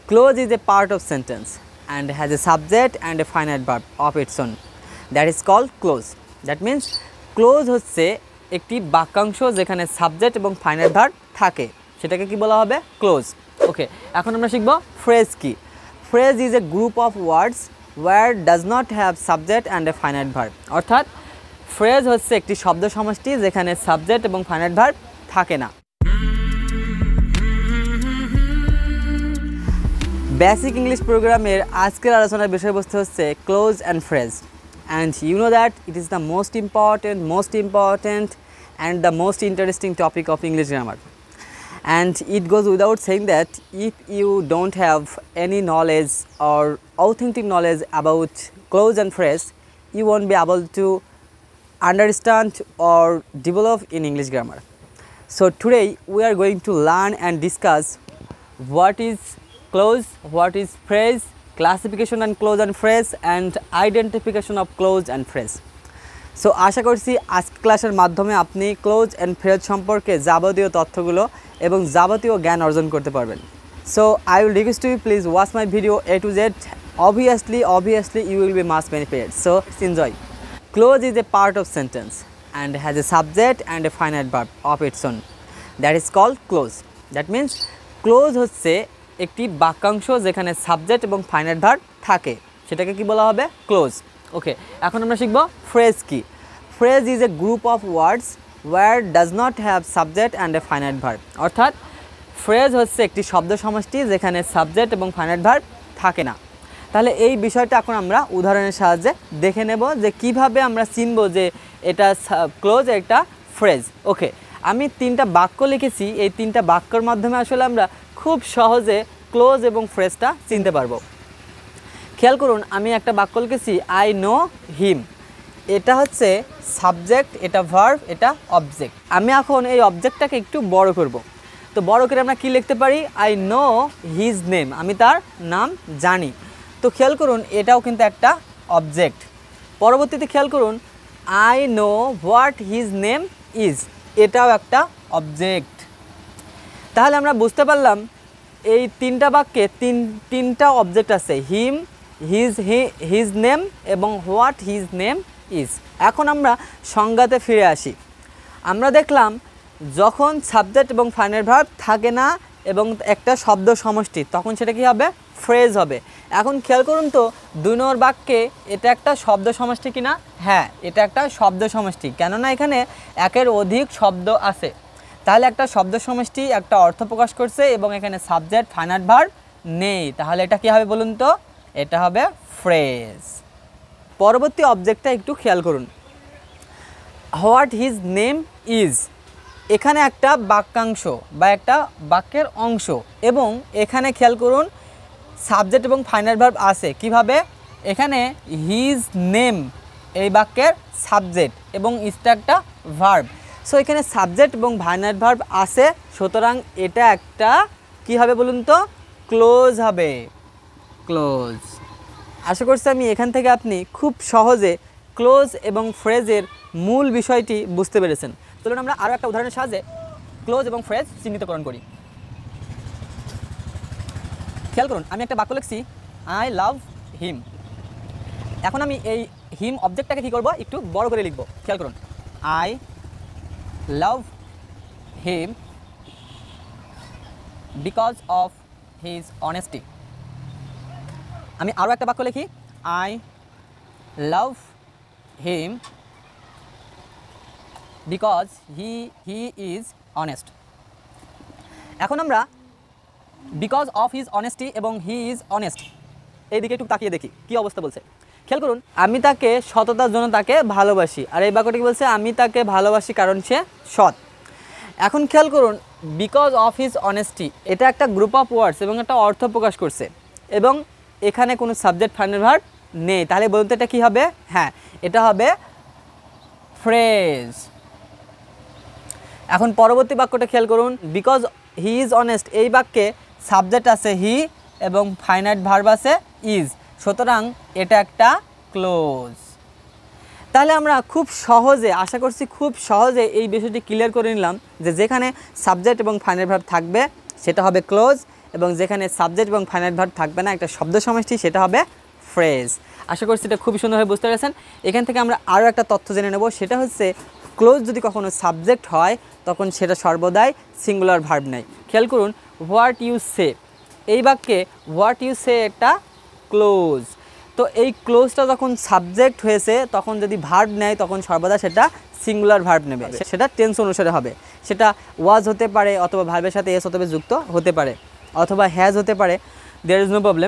Clause is a part of sentence and has a subject and a finite verb of its own. That is called clause. That means clause হচ্ছে একটি বাক্যাংশ যেখানে subject এবং finite verb থাকে, সেটাকে কি বলা হবে? ক্লোজ। ওকে, এখন আমরা শিখব ফ্রেজ কি। Phrase is a group of words where does not have subject and a finite verb. অর্থাৎ ফ্রেজ হচ্ছে একটি শব্দ সমষ্টি যেখানে সাবজেক্ট এবং ফাইনাইট ভার্ব থাকে না। বেসিক ইংলিশ প্রোগ্রামের আজকের আলোচনার বিষয়বস্তু হচ্ছে clause and phrase. And you know that it is the most important and the most interesting topic of English grammar. And it goes without saying that if you don't have any knowledge or authentic knowledge about clause and phrase, you won't be able to understand or develop in English grammar. So today we are going to learn and discuss what is clause, what is phrase, classification and clause and phrase, and identification of clause and phrase. So আশা করছি আজকের ক্লাসের মাধ্যমে আপনি close and phrase সম্পর্কে যাবতীয় তথ্যগুলো এবং যাবতীয় জ্ঞান অর্জন করতে পারবেন। So I will request you please watch my video A to Z. Obviously you will be much benefited. So enjoy. Clause is a part of sentence and has a subject and a finite verb of its own. That is called clause. That means clause হচ্ছে একটি বাক্যাংশ যেখানে subject এবং finite verb থাকে, সেটাকে কি বলা হবে? ক্লোজ। ওকে, এখন আমরা শিখব ফ্রেজ কি। Phrase is a group of words where does not have subject and a finite verb. অর্থাৎ ফ্রেজ হচ্ছে একটি শব্দ সমষ্টি যেখানে সাবজেক্ট এবং ফাইনাইট ভার্ব থাকে না। তাহলে এই বিষয়টা এখন আমরা উদাহরণের সাহায্যে দেখে নেব যে কিভাবে আমরা চিনব যে এটা ক্লোজ, এটা ফ্রেজ। ওকে, আমি তিনটা বাক্য লিখেছি, এই তিনটা বাক্যের মাধ্যমে আসলে আমরা খুব সহজে ক্লোজ এবং ফ্রেজটা চিনতে পারবো। খেয়াল করুন, আমি একটা বাক্য লিখেছি আই নো হিম। এটা হচ্ছে সাবজেক্ট, এটা ভার্ব, এটা অবজেক্ট। আমি এখন এই অবজেক্টটাকে একটু বড় করব। তো বড় করে আমরা কি লিখতে পারি? আই নো হিজ নেম, আমি তার নাম জানি। তো খেয়াল করুন, এটাও কিন্তু একটা অবজেক্ট। পরবর্তীতে খেয়াল করুন, I know what his name is, এটাও একটা অবজেক্ট। তাহলে আমরা বুঝতে পারলাম এই তিনটা বাক্যে তিনটা অবজেক্ট আছে, হিম, হিজ নেম এবং হোয়াট হিজ নেম ইজ। এখন আমরা সংজ্ঞাতে ফিরে আসি। আমরা দেখলাম যখন সাবজেক্ট এবং ফাইনাইট ভার্ব থাকে না এবং একটা শব্দ সমষ্টি, তখন সেটা কি হবে? ফ্রেজ হবে। এখন খেয়াল করুন তো 2 নম্বর বাক্যে এটা একটা শব্দ সমষ্টি কিনা? হ্যাঁ, এটা একটা শব্দ সমষ্টি, কেননা এখানে একের অধিক শব্দ আছে। তাহলে একটা শব্দ সমষ্টি একটা অর্থ প্রকাশ করছে এবং এখানে সাবজেক্ট ফাইনাইট ভার্ব নেই, তাহলে এটা কি হবে বলুন তো? এটা হবে ফ্রেজ। পরবর্তী অবজেক্টটা একটু খেয়াল করুন, হোয়াট হিজ নেম ইজ। এখানে একটা বাক্যাংশ বা একটা বাক্যের অংশ এবং এখানে খেয়াল করুন সাবজেক্ট এবং ফাইনাইট ভার্ব আছে। কিভাবে? এখানে হিজ নেম এই বাক্যের সাবজেক্ট এবং ইজটা একটা ভার্ব। সো এখানে সাবজেক্ট এবং ফাইনাইট ভার্ব আছে, সুতরাং এটা একটা কি হবে বলুন তো? ক্লোজ হবে, ক্লোজ। আশা করছি আমি এখান থেকে আপনি খুব সহজে ক্লোজ এবং ফ্রেজের মূল বিষয়টি বুঝতে পেরেছেন। চলুন আমরা আরও একটা উদাহরণের সাহায্যে ক্লোজ এবং ফ্রেজ চিহ্নিতকরণ করি। খেয়াল করুন, আমি একটা বাক্য লিখছি আই লাভ হিম। এখন আমি এই হিম অবজেক্টটাকে কী করব? একটু বড় করে লিখব। খেয়াল করুন, I love him because of his honesty. আমি আরও একটা বাক্য লিখি I love him because he is honest. এখন আমরা বিকজ অফ হিজ অনেস্টি এবং হি ইজ অনেস্ট এই দিকে একটু তাকিয়ে দেখি কী অবস্থা বলছে। খেয়াল করুন, আমি তাকে সততার জন্য তাকে ভালোবাসি, আর এই বাক্যটি বলছে আমি তাকে ভালোবাসি কারণ সে সৎ। এখন খেয়াল করুন, বিকজ অফ হিজ অনেস্টি এটা একটা গ্রুপ অফ ওয়ার্ডস এবং একটা অর্থ প্রকাশ করছে এবং এখানে কোনো সাবজেক্ট ফাইনাইট ভার্ব নেই, তাহলে বলতে এটা কী হবে? হ্যাঁ, এটা হবে ফ্রেজ। এখন পরবর্তী বাক্যটা খেয়াল করুন, বিকজ হি ইজ অনেস্ট এই বাক্যে সাবজেক্ট আছে হি এবং ফাইনাইট ভার্ব আছে ইজ, সুতরাং এটা একটা ক্লোজ। তাহলে আমরা খুব সহজে, আশা করছি খুব সহজে এই বিষয়টি ক্লিয়ার করে নিলাম যে যেখানে সাবজেক্ট এবং ফাইনাইট ভার্ব থাকবে সেটা হবে ক্লোজ এবং যেখানে সাবজেক্ট এবং ফাইনাইট ভার্ব থাকবে না, একটা শব্দ সমষ্টি, সেটা হবে ফ্রেজ। আশা করছি এটা খুবই সুন্দরভাবে বুঝতে পেরেছেন। এখান থেকে আমরা আরও একটা তথ্য জেনে নেব, সেটা হচ্ছে ক্লোজ যদি কখনো সাবজেক্ট হয় তখন সেটা সর্বদাই সিঙ্গুলার ভার্ব নেয়। খেয়াল করুন, হোয়াট ইউ সে, এই বাক্যে হোয়াট ইউ সে একটা ক্লোজ। তো এই ক্লোজটা যখন সাবজেক্ট হয়েছে তখন যদি ভার্ব নেয় তখন সর্বদা সেটা সিঙ্গুলার ভার্ব নেবে, সেটা টেন্স অনুসারে হবে। সেটা ওয়াজ হতে পারে, অথবা ভার্বের সাথে এস অথবা যুক্ত হতে পারে, অথবা হ্যাজ হতে পারে, দেয়ার ইজ নো প্রবলেম।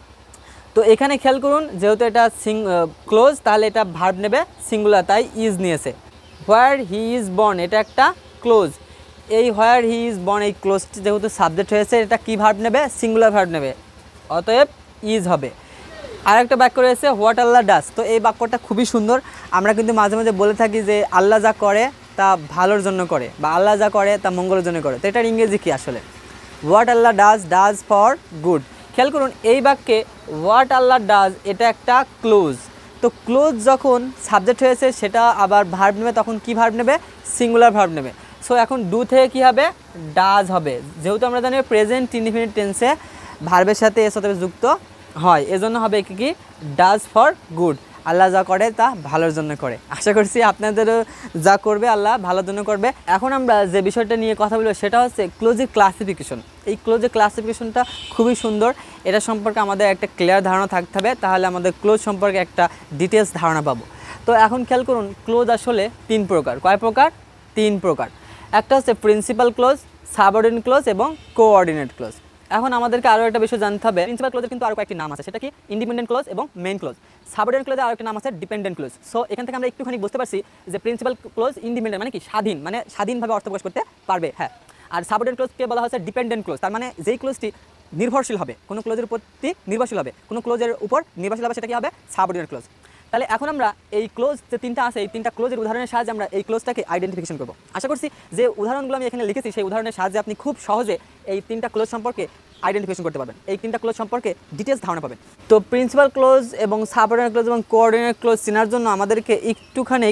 তো এখানে খেয়াল করুন, যেহেতু এটা ক্লোজ, তাহলে এটা ভার্ব নেবে সিঙ্গুলার, তাই ইজ নিয়েছে। হোয়ার হি ইজ বর্ন, এটা একটা ক্লোজ। এই হোয়ার হি ইজ বর্ন, এই ক্লোজটি যেহেতু সাবজেক্ট হয়েছে, এটা কি ভার্ব নেবে? সিঙ্গুলার ভার্ব নেবে, অতএব ইজ হবে। আর একটা বাক্য রয়েছে হোয়াট আল্লাহ ডাস। তো এই বাক্যটা খুবই সুন্দর। আমরা কিন্তু মাঝে মাঝে বলে থাকি যে আল্লাহ যা করে তা ভালোর জন্য করে, বা আল্লাহ যা করে তা মঙ্গলের জন্য করে। তো এটার ইংরেজি কী আসলে? What all does, does for good. খেয়াল করুন, এই বাক্যে হোয়াট আল্লাহ ডাজ এটা একটা ক্লোজ। তো ক্লোজ যখন সাবজেক্ট হয়েছে সেটা আবার ভার্ব নেবে, তখন কি ভার্ব নেবে? সিঙ্গুলার ভার্ব নেবে। সো এখন ডু থেকে কী হবে? ডাজ হবে। যেহেতু আমরা জানি প্রেজেন্ট ইনডিফিনিট টেন্সে ভার্বের সাথে এর সাথে যুক্ত হয়, এজন্য হবে কি ডাজ ফর গুড। আল্লাহ যা করে তা ভালোর জন্য করে। আশা করছি আপনাদেরও যা করবে আল্লাহ ভালোর জন্য করবে। এখন আমরা যে বিষয়টা নিয়ে কথা বলবো সেটা হচ্ছে ক্লোজের ক্লাসিফিকেশন। এই ক্লোজের ক্লাসিফিকেশনটা খুবই সুন্দর। এটা সম্পর্কে আমাদের একটা ক্লিয়ার ধারণা থাকতে হবে, তাহলে আমাদের ক্লোজ সম্পর্কে একটা ডিটেলস ধারণা পাবো। তো এখন খেয়াল করুন, ক্লোজ আসলে 3 প্রকার। কয় প্রকার? 3 প্রকার। একটা হচ্ছে প্রিন্সিপাল ক্লোজ, সাবঅর্ডিনেট ক্লোজ এবং কোঅর্ডিনেট ক্লোজ। এখন আমাদেরকে আরও একটা বিষয় জানতে হবে, প্রিন্সিপাল ক্লোজের কিন্তু আরও কয়েকটি নাম আছে, সেটা কি? ইন্ডিপেন্ডেন্ট ক্লোজ এবং মেইন ক্লোজ। সাবঅর্ডিনেট ক্লোজের আরও একটা নাম আছে ডিপেন্ডেন্ট ক্লোজ। সো এখান থেকে আমরা একটুখানি বুঝতে পারছি যে প্রিন্সিপাল ক্লোজ ইন্ডিপেন্ডেন্ট মানে কি? স্বাধীন, মানে স্বাধীনভাবে অর্থ প্রকাশ করতে পারবে। হ্যাঁ। আর সাবঅর্ডিনেট ক্লোজকে বলা হচ্ছে ডিপেন্ডেন্ট ক্লোজ, তার মানে যেই ক্লোজটি নির্ভরশীল হবে, কোনো ক্লোজের প্রতি নির্ভরশীল হবে, কোনো ক্লোজের উপর নির্ভরশীল হবে, সেটা কি হবে? Subordinate clause. তাহলে এখন আমরা এই ক্লোজ যে 3টা আছে, এই 3টা ক্লোজের উদাহরণের সাহায্যে আমরা এই ক্লোজটাকে আইডেন্টিফিকেশন করব। আশা করছি যে উদাহরণগুলো আমি এখানে লিখেছি সেই উদাহরণের সাহায্যে আপনি খুব সহজে এই 3টা ক্লোজ সম্পর্কে আইডেন্টিফিকেশন করতে পারবেন, এই 3টা ক্লোজ সম্পর্কে ডিটেলস ধারণা পাবেন। তো প্রিন্সিপাল ক্লোজ এবং সাবঅর্ডিনেট ক্লোজ এবং কোঅর্ডিনেট ক্লোজ চেনার জন্য আমাদেরকে একটুখানি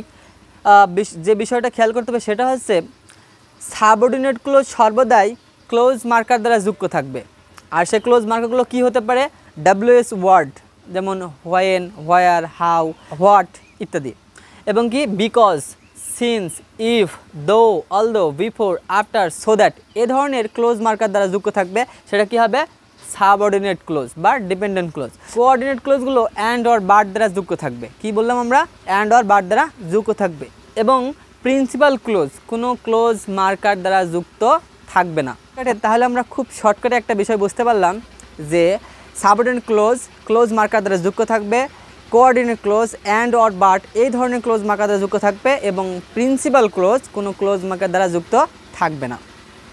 যে বিষয়টা খেয়াল করতে হবে সেটা হচ্ছে সাবঅর্ডিনেট ক্লোজ সর্বদাই ক্লোজ মার্কার দ্বারা যুক্ত থাকবে। আর সে ক্লোজ মার্কারগুলো কী হতে পারে? WH ওয়ার্ড, যেমন হোয়েন, হোয়ার, হাউ, হোয়াট ইত্যাদি, এবং কি because, since, if, though, although, before, after, so that, এ ধরনের ক্লোজ মার্কার দ্বারা যুক্ত থাকবে। সেটা কি হবে? সাবঅর্ডিনেট ক্লোজ বা ডিপেন্ডেন্ট ক্লোজ। কোঅর্ডিনেট ক্লোজগুলো অ্যান্ড অর বাট দ্বারা যুক্ত থাকবে। কি বললাম আমরা? অ্যান্ড অর বাট দ্বারা যুক্ত থাকবে। এবং প্রিন্সিপাল ক্লোজ কোনো ক্লোজ মার্কার দ্বারা যুক্ত থাকবে না। তাহলে আমরা খুব শর্টকাটে একটা বিষয় বুঝতে পারলাম যে সাবঅর্ডিনেট ক্লোজ ক্লোজ মার্কার দ্বারা যুক্ত থাকবে, coordinate clause and or but এই ধরনের ক্লোজ মার্কার দ্বারা যুক্ত থাকবে, এবং প্রিন্সিপাল ক্লোজ কোনো ক্লোজ মার্কার দ্বারা যুক্ত থাকবে না।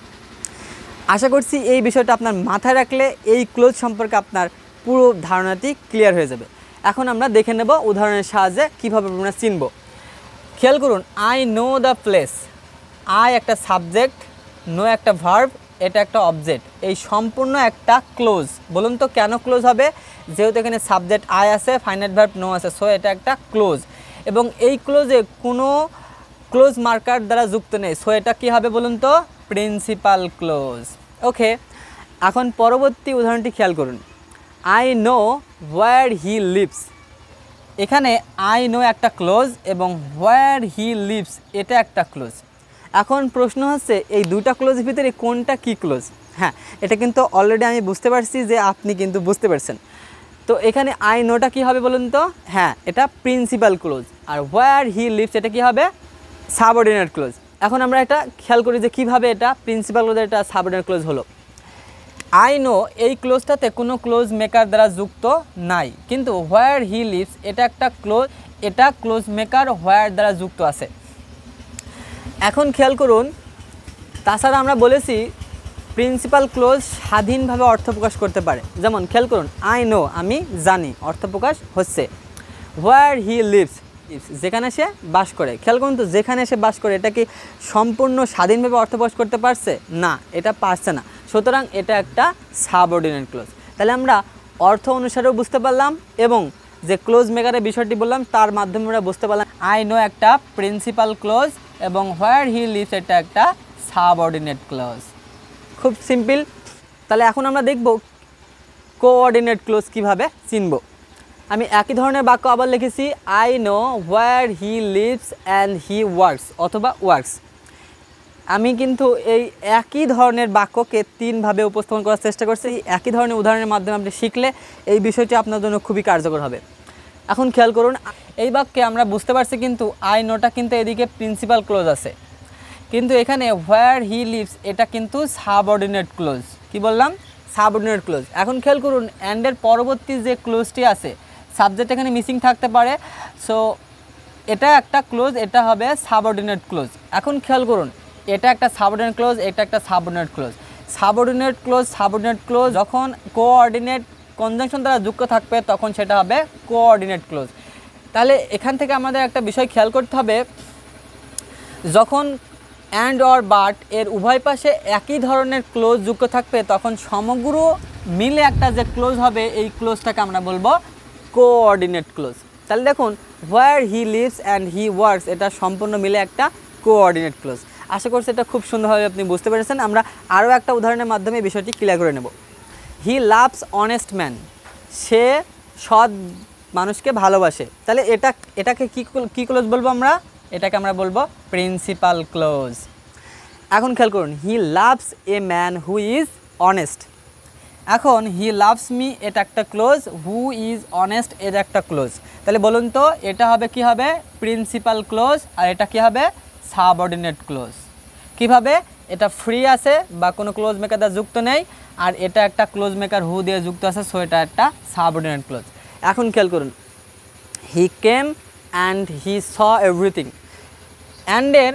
আশা করছি এই বিষয়টা আপনার মাথায় রাখলে এই ক্লোজ সম্পর্কে আপনার পুরো ধারণাটি ক্লিয়ার হয়ে যাবে। এখন আমরা দেখে নেব উদাহরণের সাহায্যে কীভাবে আমরা চিনব। খেয়াল করুন, I know the place. I একটা সাবজেক্ট, নো একটা ভার্ব, এটা একটা অবজেক্ট। এই সম্পূর্ণ একটা ক্লোজ। বলুন তো কেন ক্লোজ হবে? যেহেতু এখানে সাবজেক্ট আই আছে, ফাইনাইট ভার্ব নো আছে, সো এটা একটা ক্লোজ। এবং এই ক্লোজে কোনো ক্লোজ মার্কার দ্বারা যুক্ত নেই, সো এটা কী হবে বলুন তো? Principal close. ওকে, এখন পরবর্তী উদাহরণটি খেয়াল করুন, I know where he lives. এখানে আই নো একটা ক্লোজ এবং হোয়ার হি লিভস এটা একটা ক্লোজ। এখন প্রশ্ন হচ্ছে এই দুইটা ক্লোজের ভিতরে কোনটা কি ক্লোজ? হ্যাঁ, এটা কিন্তু অলরেডি আমি বুঝতে পারছি যে আপনি কিন্তু বুঝতে পারছেন। তো এখানে আই নোটা কী হবে বলুন তো? হ্যাঁ, এটা প্রিন্সিপাল ক্লোজ। আর হোয়ার হি লিভস এটা কী হবে? Subordinate clause. এখন আমরা এটা খেয়াল করি যে কীভাবে এটা প্রিন্সিপাল ক্লোজ, এটা সাবঅর্ডিনেট ক্লোজ হলো। আই নো এই ক্লোজটাতে কোনো ক্লোজ মেকার দ্বারা যুক্ত নাই, কিন্তু হোয়ার হি লিভস এটা একটা ক্লোজ, এটা ক্লোজ মেকার হোয়ার দ্বারা যুক্ত আছে। এখন খেয়াল করুন, তাছাড়া আমরা বলেছি প্রিন্সিপাল ক্লোজ স্বাধীনভাবে অর্থ প্রকাশ করতে পারে। যেমন খেয়াল করুন, আই নো আমি জানি অর্থ প্রকাশ হচ্ছে। হোয়ার হি লিভস যেখানে সে বাস করে। খেয়াল করুন তো, যেখানে সে বাস করে এটা কি সম্পূর্ণ স্বাধীনভাবে অর্থ প্রকাশ করতে পারছে? না, এটা পারছে না। সুতরাং এটা একটা সাবঅর্ডিনেট ক্লোজ। তাহলে আমরা অর্থ অনুসারেও বুঝতে পারলাম এবং যে ক্লোজ মেকারের বিষয়টি বললাম তার মাধ্যমে আমরা বুঝতে পারলাম আই নো একটা প্রিন্সিপাল ক্লোজ এবং হোয়ার হি লিভস এটা একটা সাবঅর্ডিনেট ক্লোজ। খুব সিম্পল। তাহলে এখন আমরা দেখব কোঅর্ডিনেট ক্লোজ কীভাবে চিনব। আমি একই ধরনের বাক্য আবার লিখেছি, I know where he lives and he works অথবা ওয়ার্কস। আমি কিন্তু এই একই ধরনের বাক্যকে 3 ভাবে উপস্থাপন করার চেষ্টা করছি। একই ধরনের উদাহরণের মাধ্যমে আপনি শিখলে এই বিষয়টি আপনার জন্য খুবই কার্যকর হবে। এখন খেয়াল করুন, এই বাক্যে আমরা বুঝতে পারছি কিন্তু আই নোটা কিন্তু এদিকে প্রিন্সিপাল ক্লোজ আছে, কিন্তু এখানে হোয়ার হি লিভস এটা কিন্তু সাবঅর্ডিনেট ক্লোজ। কি বললাম? Subordinate clause. এখন খেয়াল করুন, অ্যান্ডের পরবর্তী যে ক্লোজটি আছে, সাবজেক্ট এখানে মিসিং থাকতে পারে, সো এটা একটা ক্লোজ, এটা হবে সাবঅর্ডিনেট ক্লোজ। এখন খেয়াল করুন, এটা একটা সাবঅর্ডিনেট ক্লোজ, এটা একটা সাবঅর্ডিনেট ক্লোজ। সাবঅর্ডিনেট ক্লোজ যখন কোঅর্ডিনেট কনজাংশন দ্বারা যুক্ত থাকবে তখন সেটা হবে কোঅর্ডিনেট ক্লোজ। তাহলে এখান থেকে আমাদের একটা বিষয় খেয়াল করতে হবে, যখন অ্যান্ড অর বাট এর উভয় পাশে একই ধরনের ক্লোজ যুক্ত থাকবে তখন সমগ্র মিলে একটা যে ক্লোজ হবে এই ক্লোজটাকে আমরা বলবো কোঅর্ডিনেট ক্লোজ। তাহলে দেখুন, where he lives and he works এটা সম্পূর্ণ মিলে একটা কোঅর্ডিনেট ক্লোজ। আশা করছি এটা খুব সুন্দরভাবে আপনি বুঝতে পেরেছেন। আমরা আরও একটা উদাহরণের মাধ্যমে বিষয়টি ক্লিয়ার করে নেব। হি লাভস অনেস্ট ম্যান, সে সৎ মানুষকে ভালোবাসে। তাহলে এটাকে কী ক্লোজ বলবো আমরা? এটাকে আমরা বলবো প্রিন্সিপাল ক্লোজ। এখন খেয়াল করুন, he loves a man who is honest. এখন হি লাভস মি এটা একটা ক্লোজ, হু ইজ অনেস্ট এটা একটা ক্লোজ। তাহলে বলুন তো এটা হবে কি হবে? Principal clause. আর এটা কি হবে? Subordinate clause. কিভাবে? এটা ফ্রি আছে বা কোনো ক্লোজ মেকার দ্বারা যুক্ত নেই, আর এটা একটা ক্লোজ মেকার হু দিয়ে যুক্ত আছে, সো এটা একটা সাবঅর্ডিনেট ক্লোজ। এখন খেয়াল করুন, হি came and he saw everything. অ্যান্ডের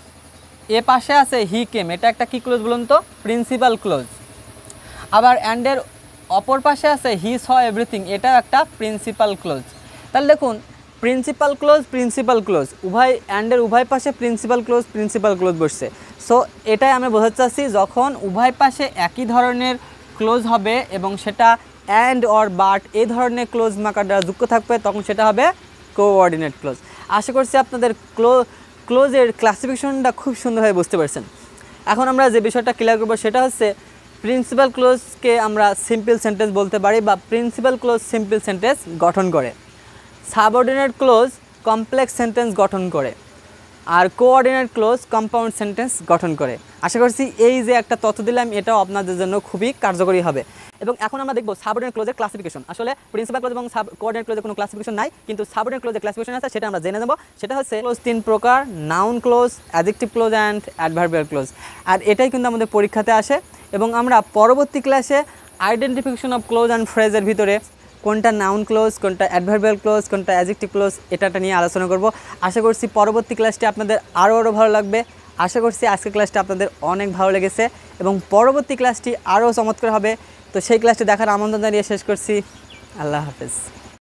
এ পাশে আছে হি কেম, এটা একটা কি ক্লোজ বলুন তো? Principal clause. আবার অ্যান্ডের অপর পাশে আছে হি স এভরিথিং, এটা একটা প্রিন্সিপাল ক্লোজ। তাহলে দেখুন, প্রিন্সিপাল ক্লোজ উভয় অ্যান্ডের উভয় পাশে প্রিন্সিপাল ক্লোজ বসছে। সো এটাই আমরা বোঝাতে চাচ্ছি, যখন উভয় পাশে একই ধরনের ক্লোজ হবে এবং সেটা অ্যান্ড অর বাট এই ধরনের ক্লোজ মার্কার দ্বারা যুক্ত থাকবে তখন সেটা হবে কোঅর্ডিনেট ক্লোজ। আশা করছি আপনাদের ক্লোজের ক্লাসিফিকেশনটা খুব সুন্দরভাবে বুঝতে পারছেন। এখন আমরা যে বিষয়টা ক্লিয়ার করবো সেটা হচ্ছে প্রিন্সিপাল ক্লোজকে আমরা সিম্পল সেন্টেন্স বলতে পারি, বা প্রিন্সিপাল ক্লোজ সিম্পল সেন্টেন্স গঠন করে, সাবঅর্ডিনেট ক্লোজ কমপ্লেক্স সেন্টেন্স গঠন করে, আর কোঅর্ডিনেট ক্লোজ কম্পাউন্ড সেন্টেন্স গঠন করে। আশা করছি এই যে একটা তথ্য দিলাম এটাও আপনাদের জন্য খুবই কার্যকরী হবে। এবং এখন আমরা দেখব সাবঅর্ডিনেট ক্লোজের ক্লাসিফিকেশন। আসলে প্রিন্সিপাল ক্লোজ এবং কোঅর্ডিনেট ক্লোজের কোনো ক্লাসিফিকেশন নাই, কিন্তু সাবঅর্ডিনেট ক্লোজের ক্লাসিফিকেশন আছে, সেটা আমরা জেনে নেব। সেটা হচ্ছে ক্লোজ 3 প্রকার: noun clause, adjective clause and adverbial clause. আর এটাই কিন্তু আমাদের পরীক্ষাতে আসে, এবং আমরা পরবর্তী ক্লাসে আইডেন্টিফিকেশন অফ ক্লোজ অ্যান্ড ফ্রেজের ভিতরে কোনটা নাউন ক্লোজ, কোনটা অ্যাডভার্বিয়াল ক্লোজ, কোনটা অ্যাডজেক্টিভ ক্লোজ এটা নিয়ে আলোচনা করব। আশা করছি পরবর্তী ক্লাসটি আপনাদের আরও ভালো লাগবে। আশা করছি আজকের ক্লাসটি আপনাদের অনেক ভালো লেগেছে এবং পরবর্তী ক্লাসটি আরও চমৎকার হবে। তো সেই ক্লাসটি দেখার আমন্ত্রণ জানিয়ে শেষ করছি। আল্লাহ হাফেজ।